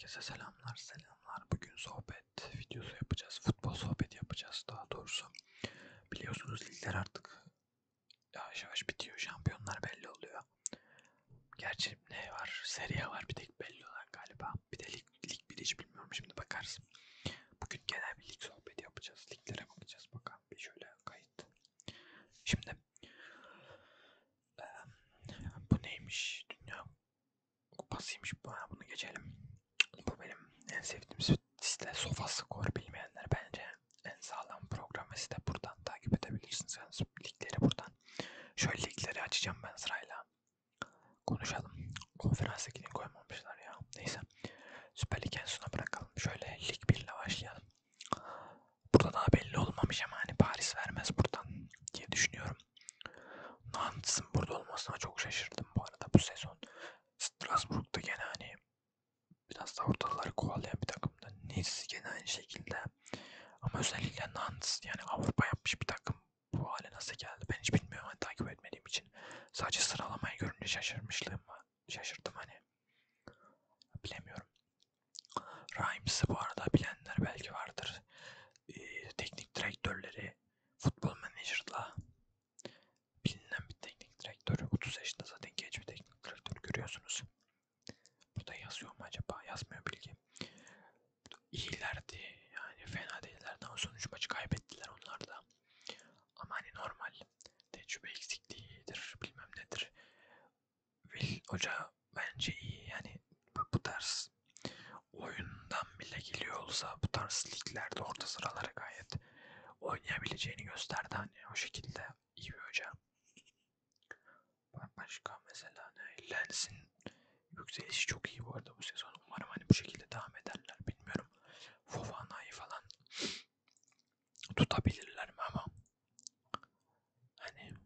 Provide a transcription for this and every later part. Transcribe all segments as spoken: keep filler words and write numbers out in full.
Herkese selamlar selamlar. Bugün sohbet videosu yapacağız. Futbol sohbeti yapacağız daha doğrusu. Biliyorsunuz ligler artık yavaş yavaş bitiyor. Şampiyonlar belli oluyor. Gerçi ne var? Serie var bir tek belli olan galiba. Bir de lig, lig bir hiç bilmiyorum, şimdi bakarız. Bugün genel bir lig sohbeti yapacağız. Liglere bakacağız. Bakalım bir şöyle kayıt. Şimdi e, bu neymiş? Dünya Kupasıymış. Bunu geçelim. Bu benim en sevdiğim site. SofaScore, bilmeyenler bence en sağlam program ve site. Buradan takip edebilirsiniz. Yani ligleri buradan. Şöyle ligleri açacağım ben sırayla. Konuşalım. Konferanstakini koymamışlar ya. Neyse. Süper Lig en sona bırakalım. Şöyle Lig bir ile başlayalım. Burada daha belli olmamış ama hani Paris vermez buradan diye düşünüyorum. Nantes'ın burada olmasına çok şaşırdım bu arada bu sezon. Strasbourg'da gene hani biraz da ortaları kovalayan bir takımda. Nice gene aynı şekilde. Ama özellikle Nantes, yani Avrupa yapmış bir takım, bu hale nasıl geldi ben hiç bilmiyorum. Hani takip etmediğim için sadece sıralamayı görünce şaşırmışlığım var. Şaşırdım hani. Bilemiyorum. Rhymes'ı bu arada bilenler belki vardır. Ee, teknik direktörleri Football Manager'la bilinen bir teknik direktör. otuz yaşında zaten genç bir teknik direktör, görüyorsunuz. Burada yazıyor mu acaba? Yazmıyor bilgi. İyilerdi yani, fena değillerdi ama sonuç maçı kaybettiler onlar da. Ama hani normal, tecrübe eksikliğidir bilmem nedir. Will Hoca bence iyi yani, bu, bu tarz oyundan bile geliyor olsa bu tarz liglerde orta sıralara gayet oynayabileceğini gösterdi, hani o şekilde iyi bir hoca. Başka mesela ne? Lens'in yükselişi çok iyi bu arada bu sezon. Umarım hani bu şekilde devam ederler, bilmiyorum. Fofana'yı falan tutabilirler mi ama hani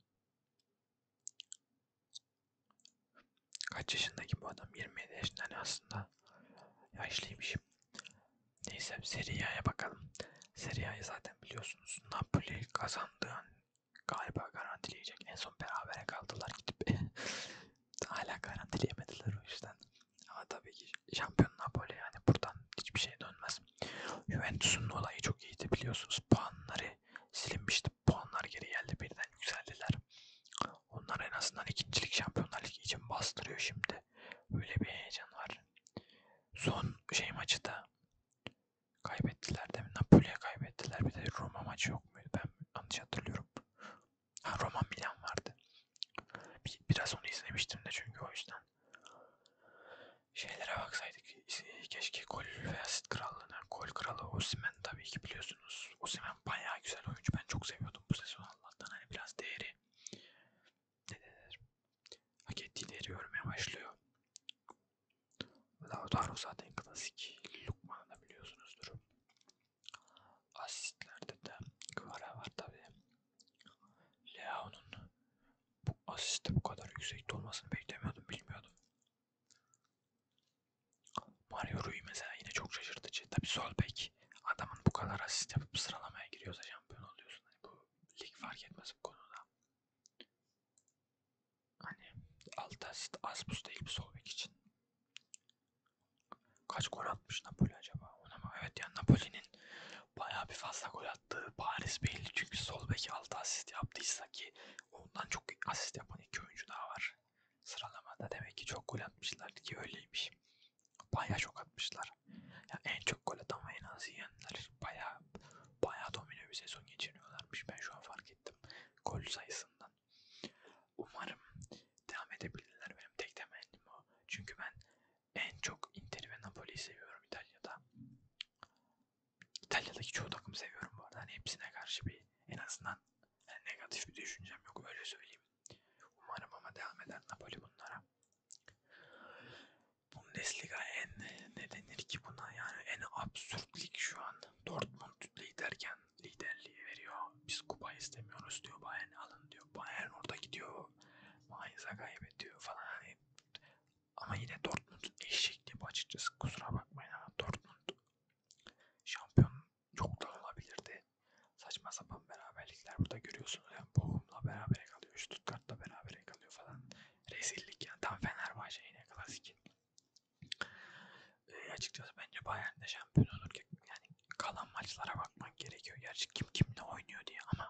kaç yaşındaki bu adam? yirmi yedi yaşında, hani aslında yaşlıymış. Neyse, Serie A'ya bakalım. Serie A'yı zaten biliyorsunuz. Napoli kazandığı an galiba garantileyecek. En son berabere kaldılar gidip. Hala garantileyemediler o yüzden. Ama tabii ki şampiyon Napoli, yani buradan hiçbir şey dönmez. Juventus'un olayı çok iyiydi biliyorsunuz. Puanları silinmişti. Puanlar geri geldi. Birden yükseldiler. Onlar en azından ikincilik, Şampiyonlar Ligi için bastırıyor şimdi. Öyle bir heyecan var. Son şey maçı da kaybettiler değil mi? Napoli'ye kaybettiler. Bir de Roma maçı yok muydu? Ben yanlış hatırlıyorum. Ha, Roma Milan vardı. Bir, biraz onu izlemiştim de çünkü o yüzden. Şeylere baksaydık. Keşke gol ve asist krallığına. Gol kralı Osimhen tabii ki biliyorsunuz. Osimhen bayağı güzel oyuncu. Ben çok seviyordum bu sezon Allah'tan. Hani biraz değeri, ne denir, hak ettiği değeri görmeye başlıyor. Lautaro zaten klasik. Lukman'ı da biliyorsunuzdur. Asistlerde de Kvara var tabii. Leao'nun bu asiste bu kadar yüksekte olmasını beklemiyordum, bilmiyordum. Mario Rui mesela yine çok şaşırtıcı. Tabii sol bek, adamın bu kadar asist yapıp sıralamaya giriyorsa şampiyon oluyorsun. Hani bu lig fark etmez bu konuda. Hani altı asist az buz değil bir sol bek için. Kaç gol atmış Napoli acaba? Ona mı? Evet, yani Napoli'nin bayağı bir fazla gol attığı Paris belli. Çünkü sol beki altı asist yaptıysa, ki ondan çok asist yapan iki oyuncu daha var sıralamada. Demek ki çok gol atmışlar ki öyleymiş. Bayağı çok atmışlar. Ya en çok gol atan ve en az yiyenler bayağı bayağı domine bir sezon geçiriyorlarmış. Ben şu an fark ettim gol sayısından. Umarım devam edebilirler. Benim tek temennim o. Çünkü ben en çok Inter'i ve Napoli'yi seviyorum İtalya'da. İtalya'daki çoğu takımı seviyorum bu arada. Hani hepsine karşı bir, en azından yani negatif bir düşüncem yok, öyle söyleyeyim. Umarım ama devam eder Napoli bunlara. Bundesliga en, ne denir ki buna, yani en absürt lig şu an. Dortmund liderken liderliği veriyor. Biz kupa istemiyoruz diyor. Bayern alın diyor. Bayern orada gidiyor. Mainz'a kaybediyor falan hani. Ama yine Dortmund'un eşekliği bu açıkçası. Kusura bakmayın ama Dortmund şampiyon çoktan olabilirdi. Saçma sapan beraberlikler burada görüyorsunuz. Yani Bochum'la berabere kalıyor. Stuttgart'la berabere kalıyor falan. Rezillik yani. Tam Fenerbahçe yine klasik. açıkçası bence Bayern de şampiyon olur. Yani kalan maçlara bakmak gerekiyor. Gerçi kim kimle oynuyor diye ama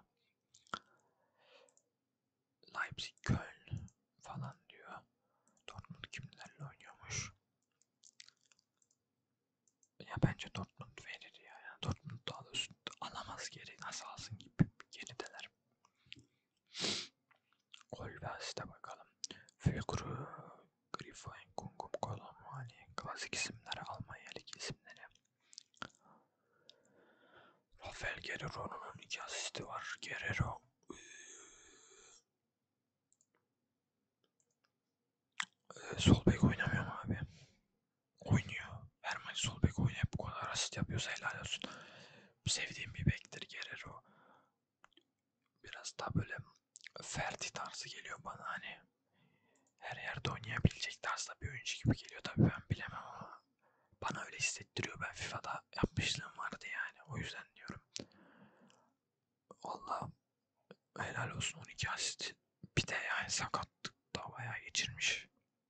Leipzig, Köln falan diyor. Dortmund kimlerle oynuyormuş? Ya bence Dortmund verir ya. Yani Dortmund daha da üst alamaz geri. Nasıl alsın gibi gerideler. Gol ve asiste bakalım. Fülkru, Grifo, Kungum, Kolom, hani klasik isimleri, Almanya Ligi isimleri. Rafael Guerrero'nun iki asisti var. Guerrero ee, sol bek oynamıyor mu abi? Oynuyor. Her maç sol bek oynayıp bu kadar asist yapıyorsa helal olsun. Sevdiğim bir bektir Guerrero. Biraz daha böyle Ferdi tarzı geliyor bana, hani her yerde oynayabilecek tarzda bir oyuncu gibi geliyor. Tabii ben bilemem ama bana öyle hissettiriyor. Ben FIFA'da yapmışlığım vardı yani. O yüzden diyorum. Vallahi helal olsun, on iki asist. Bir de yani sakatlık da bayağı geçirmiş.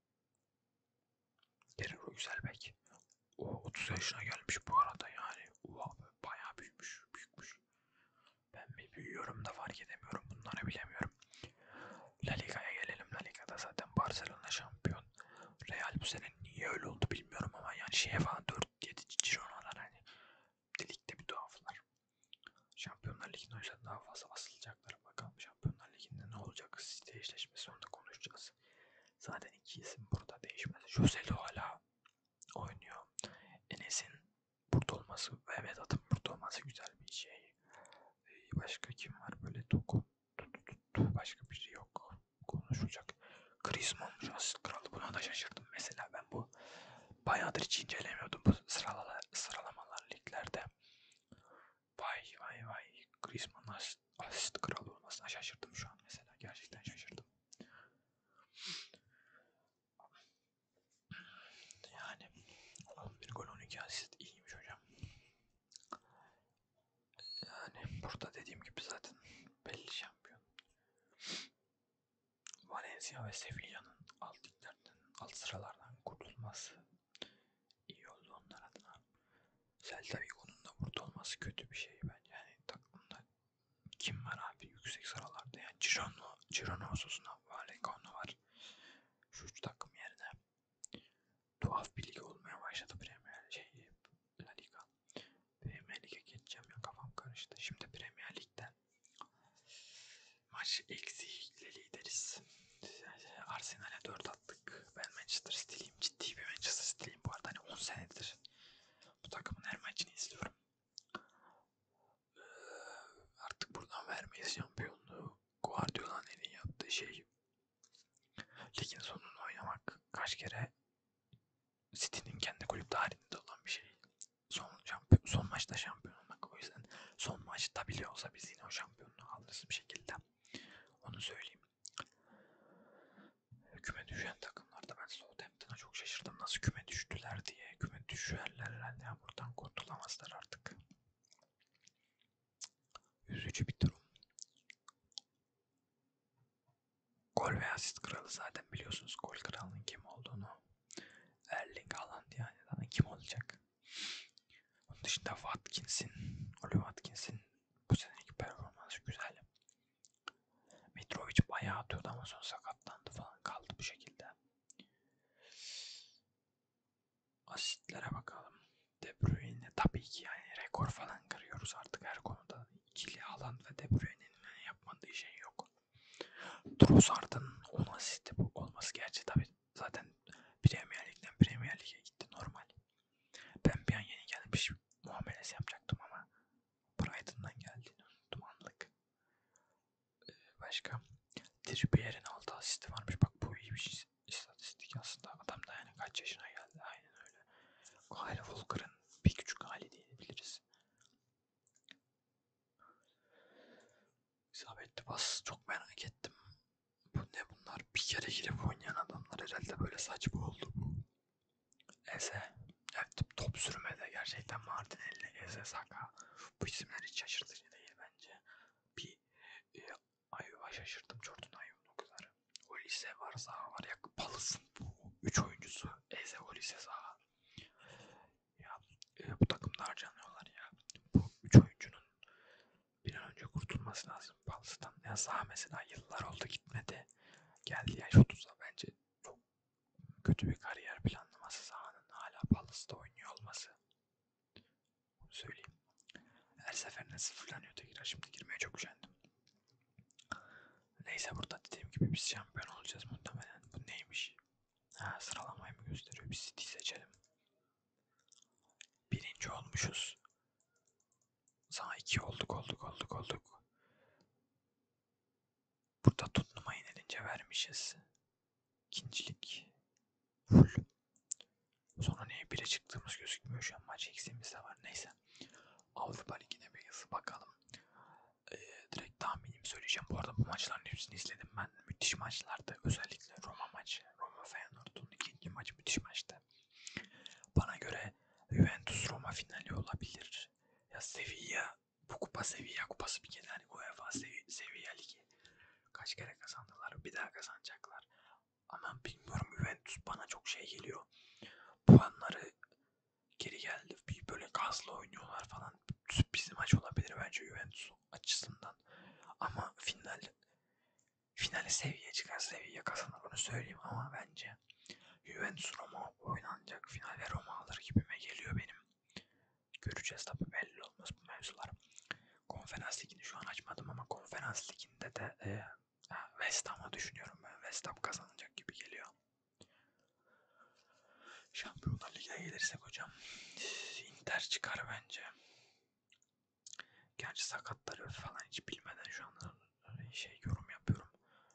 Guerrero güzel bek. O otuz yaşına gelmiş bu arada yani. Oha, bayağı büyümüş, büyükmüş. Ben mi büyüyorum da fark edemiyorum, bunları bilemiyorum. La Liga'ya gelelim. La Liga'da zaten Barcelona şampiyon. Real bu sene niye öyle oldu bilmiyorum ama yani şeye falan dört yedi Girona'lar, hani ligde bir tuhaflar. Şampiyonlar Ligi'nde o yüzden daha fazla asılacaklar. Bakalım Şampiyonlar Ligi'nde ne olacak? Site eşleşmesi, onu da konuşacağız. Zaten iki isim burada değişmez. Joselu hala oynuyor. Enes'in burada olması ve Vedat'ın burada olması güzel bir şey. Başka kim var böyle doku? Başka biri yok konuşacak. Griezmann'mış asist kralı. Buna da şaşırdım mesela. Ben bu bayağıdır hiç incelemiyordum bu sıralamalar, sıralamalar liglerde. Vay vay vay. Griezmann'ın asist, asist kralı olmasına şaşırdım şu an mesela. Gerçekten şaşırdım. Yani on bir gol on iki asist iyiymiş hocam. Yani burada dediğim gibi zaten belli şampiyon. Valencia ve Sevilla'nın alt liglerden, alt sıralardan kurtulması iyi oldu onlar adına. Celta Vigo'nun da burada olması kötü bir şey bence. Yani takımda kim var abi yüksek sıralarda? Yani Girona, Girona Osasuna, Vallecano var. Şu üç takım yerine tuhaf bir lig olmaya başladı Premier şey, La Liga. Premier Lig'e geçeceğim ya, kafam karıştı. Şimdi Premier Lig'den maç eksiğiyle lideriz. Arsenal'e dört attık. Ben Manchester City'liyim. Ciddi bir Manchester City'liyim bu arada. Hani on senedir bu takımın her maçını izliyorum. Ee, artık buradan vermeyiz şampiyonluğu. Guardiola'nın en iyi yaptığı şey ligin sonunu oynamak. Kaç kere City'nin kendi kulüp tarihinde olan bir şey. Son, şampiyon, son maçta şampiyon olmak. O yüzden son maçta bile olsa biz yine o şampiyonluğu alırız bir şekilde. Onu söyleyeyim. Küme düşen takımlarda ben Southampton'a çok şaşırdım. Nasıl küme düştüler diye. Küme düşerler herhalde. Ya buradan kurtulamazlar artık. Üzücü bir durum. Gol ve asist kralı zaten biliyorsunuz gol kralının kim olduğunu. Erling Haaland yani. Daha kim olacak? Onun dışında Watkins'in, Oli Watkins'in bu seneki performansı güzel. Mitrovic bayağı atıyordu ama sonra sakatlandı falan, kaldı bu şekilde. Asistlere bakalım. De Bruyne tabii ki yani rekor falan kırıyoruz artık her konuda. İkili Haaland ve De Bruyne'nin yapmadığı şey yok. Trossard'ın on asisti bu olması, gerçi tabii zaten Premier Lig'den Premier Lig'e gitti normal. Ben bir an yeni gelmiş muamelesi yapacaktım ama Brighton'dan geldiğini unuttum anlık. Ee, başka Trippier'in altı asisti varmış. Bak bu iyi bir istatistik aslında. Adam da yani kaç yaşına geldi. Aynen öyle. Kyle Walker'ın bir küçük hali diyebiliriz. İsabetli pas çok merak ettim. Bu ne bunlar? Bir kere girip oynayan adamlar, herhalde böyle saçma oldu bu. Eze. Evet, top sürmede gerçekten Martinelli, Eze, Saka. Bu isimler hiç şaşırtıcı değil bence. Bir e, Ayuva şaşırdım. Jordan Ayuva'nın o kadar. Olise var, Zaha var. Ya Palace'ın bu üç oyuncusu Eze, Olise, Zaha. e, bu takımda harcanıyorlar ya. Bu üç oyuncunun bir an önce kurtulması lazım Palace'tan. Ya Zaha mesela yıllar oldu gitmedi. Geldi yaş otuza, bence çok kötü bir kariyer planlaması Zaha'nın hala Palace'da oynuyor olması. Bunu söyleyeyim. Her seferinde sıfırlanıyor tekrar. Şimdi girmeye çok üşendim. Neyse, burada dediğim gibi biz şampiyon olacağız muhtemelen. Bu neymiş? Ha, sıralamayı mı gösteriyor? Biz City seçelim. Birinci olmuşuz. Sana iki olduk olduk olduk olduk. Burada Tottenham'a yenilince vermişiz. İkincilik full. Sonra neye bire çıktığımız gözükmüyor şu an. Maç eksiğimiz de var. Neyse. Avrupa Ligi'ne bir hızlı bakalım. Ee, direkt tahminimi söyleyeceğim. Bu arada bu maçların hepsini izledim ben. Müthiş maçlardı. Özellikle Roma maçı. Roma Feyenoord'un ikinci maçı müthiş maçtı. Bana göre Juventus Roma finali olabilir. Ya Sevilla, bu kupa Sevilla kupası bir kere. Yani UEFA Sev Sevilla Ligi. Kaç kere kazandılar, bir daha kazanacaklar. Ama bilmiyorum, Juventus bana çok şey geliyor. Puanları geri geldi. Bir böyle gazla oynuyorlar falan. Sürpriz maç olabilir bence Juventus açısından. Ama final finale seviye çıkar, seviye kazanır, onu söyleyeyim. Ama bence Juventus Roma oynanacak final ve Roma alır gibime geliyor benim. Göreceğiz tabii, belli olmaz bu mevzular. Konferans ligini şu an açmadım ama konferans liginde de e, West Ham'ı düşünüyorum ben. West Ham kazanacak gibi geliyor. Şampiyonlar Ligi'ne gelirsek hocam, Inter çıkar bence. Gerçi sakatları falan hiç bilmeden şu anda şey yorum yapıyorum.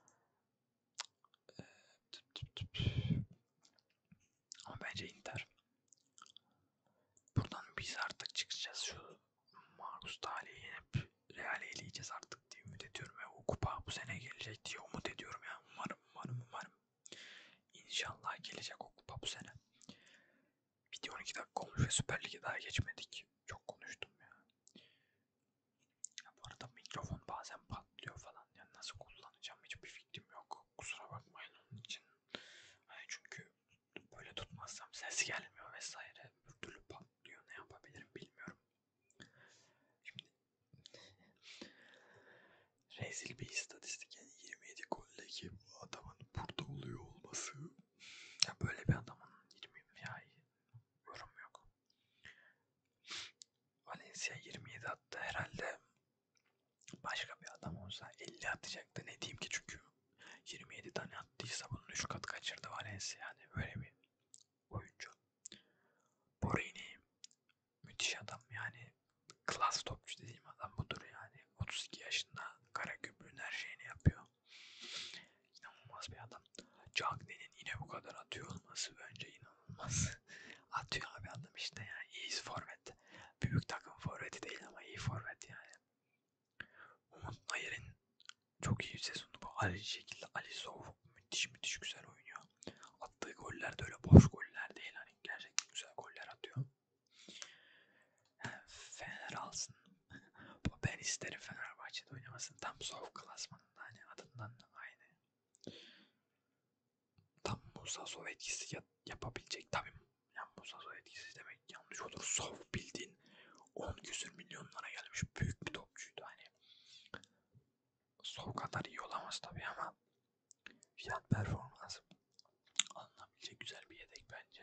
Ama bence Inter. Buradan biz artık çıkacağız. Şu Marcus Tali'yi yenip Real'i eleyeceğiz artık diye ümit ediyorum. Ve o kupa bu sene gelecek diye umut ediyorum ya. Umarım, umarım, umarım. İnşallah gelecek o kupa bu sene. Video on iki dakika olmuş ve Süper Lig'e daha geçmedik. Çok konuştum ya. Ya bu arada mikrofon bazen patlıyor falan. Yani nasıl kullanacağım hiçbir fikrim yok. Kusura bakmayın onun için. Yani çünkü böyle tutmazsam ses gelmiyor vesaire. Bir türlü patlıyor. Ne yapabilirim bilmiyorum. Şimdi rezil bir istatistik. Yani yirmi yedi goldeki bu adamın burada oluyor olması. Ya böyle bir adamın yirmi ya yorum yok. Valencia yirmi yedi attı herhalde. Başka bir adam olsa elli atacaktı. Ne diyeyim ki, çünkü yirmi yedi tane attıysa bunun üç kat kaçırdı Valencia. Yani böyle bir oyuncu. Borini müthiş adam yani. Klas topçu dediğim adam budur yani. otuz iki yaşında Karaköprü'nün her şeyini yapıyor. İnanılmaz bir adam. Cagney'in yine bu kadar atıyor olması bence inanılmaz. Atıyor abi adam işte yani. İyi forvet. Büyük takım forveti değil ama iyi forvet yani. Umut Nayır'ın çok iyi bir sezonu bu. Aynı şekilde Alisov müthiş müthiş güzel oynuyor. Attığı goller de öyle boş goller değil. Hani gerçekten güzel goller atıyor. Fener alsın. Ben isterim Fenerbahçe'de oynamasını. Tam soft klasmanında, hani adından aynı. Tam Musa Sov etkisi yapabilecek. Tabii yani Musa Sov etkisi demek yanlış olur. Sov bildiğin on küsür milyonlara gelmiş büyük bir topçuydu hani. Sov kadar iyi olamaz tabii ama fiyat performans alınabilecek güzel bir yedek bence.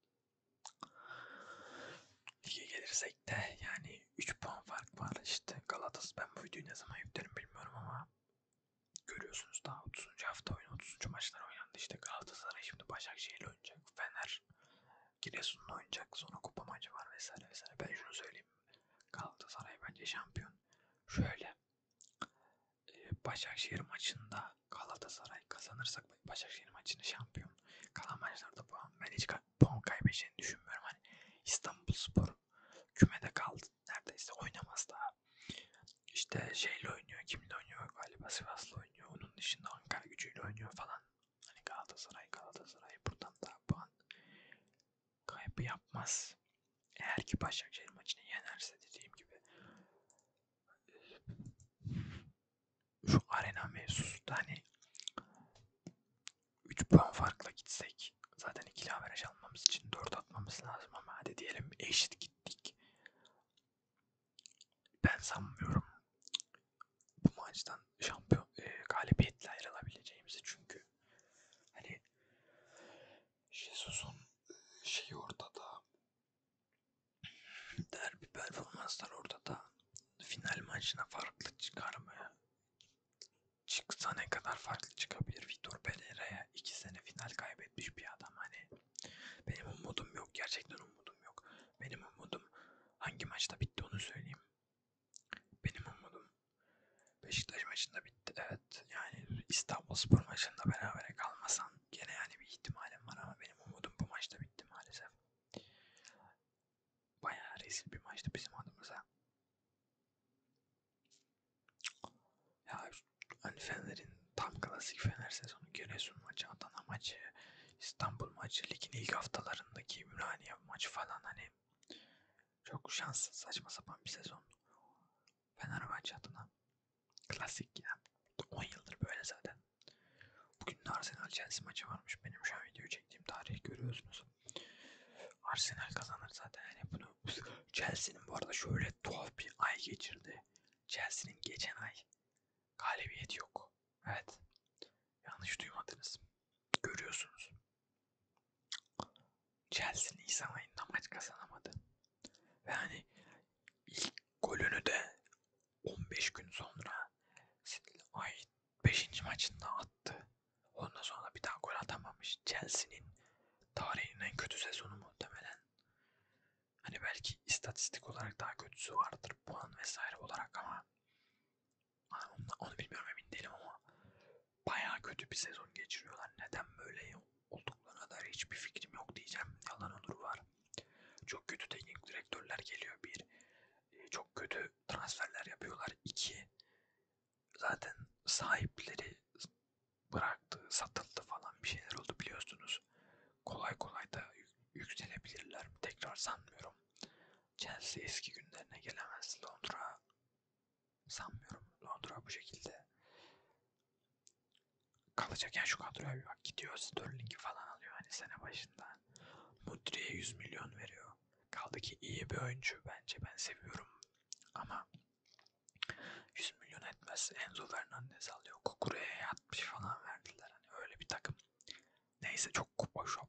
Lige gelirsek de yani üç puan fark var işte. Galatasaray, ben bu videoyu ne zaman yüklerim bilmiyorum ama görüyorsunuz daha otuzuncu hafta oyunu, otuzuncu maçlar oynandı işte. Galatasaray şimdi Başakşehir'le oynayacak. Fener Giresun'la oynayacak. Sonra kupa maçı var vesaire vesaire. Ben şunu söyleyeyim. Galatasaray bence şampiyon. Şöyle Başakşehir maçında Galatasaray kazanırsak Başakşehir maçını şampiyon. Kalan maçlarda puan, ben hiç puan kaybedeceğini düşünmüyorum. Hani İstanbulspor kümede kaldı. Neredeyse oynamaz daha. İşte şeyle oynuyor. Kimle oynuyor? Galiba Sivas'la oynuyor. Onun dışında Ankara Gücü'yle oynuyor falan. Hani Galatasaray Galatasaray buradan daha puan kaybı yapmaz. Eğer ki Başakşehir maçını yenerse, dediğim gibi şu arena mevzusu da hani üç puan farkla gitsek zaten ikili averaj almamız için dört atmamız lazım ama hadi diyelim eşit gittik. çıkmazlar orada da. Final maçına farklı çıkar mı? Çıksa ne kadar farklı çıkabilir? Vitor Pereira'ya iki sene final kaybetmiş bir adam hani. Benim umudum yok. Gerçekten umudum yok. Benim umudum hangi maçta bitti onu söyleyeyim. Benim umudum Beşiktaş maçında bitti. Evet yani İstanbulspor maçında berabere kalmasan gene yani bir ihtimalim var ama benim umudum bu maçta bitti maalesef. Bayağı rezil bir maçtı bizim adımıza. Ya hani Fener'in tam klasik Fener sezonu, Giresun maçı, Adana maçı, İstanbul maçı, ligin ilk haftalarındaki Ümraniye maçı falan hani çok şanssız saçma sapan bir sezon. Fenerbahçe adına klasik ya. on yıldır böyle zaten. Bugün de Arsenal Chelsea maçı varmış. Benim şu an video çektiğim tarihi görüyorsunuz. Arsenal kazanır zaten yani bunu. Chelsea'nin bu arada şöyle tuhaf bir ay geçirdi. Chelsea'nin geçen ay galibiyeti yok. Evet. Yanlış duymadınız. Görüyorsunuz. Chelsea Nisan ayında maç kazanamadı. Ve hani ilk golünü de on beş gün sonra ay beşinci maçında attı. Ondan sonra bir daha gol atamamış. Chelsea'nin tarihinin en kötü sezonu muhtemelen. Hani belki istatistik olarak daha kötüsü vardır puan vesaire olarak ama onu, onu bilmiyorum, emin değilim ama bayağı kötü bir sezon geçiriyorlar. Neden böyle olduklarına dair hiçbir fikrim yok diyeceğim. Yalan olur var. Çok kötü teknik direktörler geliyor bir. Çok kötü transferler yapıyorlar. İki, zaten sahipleri bıraktı, satıldı falan bir şeyler oldu biliyorsunuz. Kolay kolay da yükselebilirler mi tekrar sanmıyorum. Chelsea eski günlerine gelemez. Londra sanmıyorum. Londra bu şekilde kalacak. Yani şu kadroya bir bak, gidiyor Sterling'i falan alıyor hani sene başında. Mudry'e yüz milyon veriyor. Kaldı ki iyi bir oyuncu bence, ben seviyorum. Ama yüz milyon etmez. Enzo Fernandez alıyor. Kukure'ye yatmış falan verdiler. Hani öyle bir takım. Neyse çok kupa şu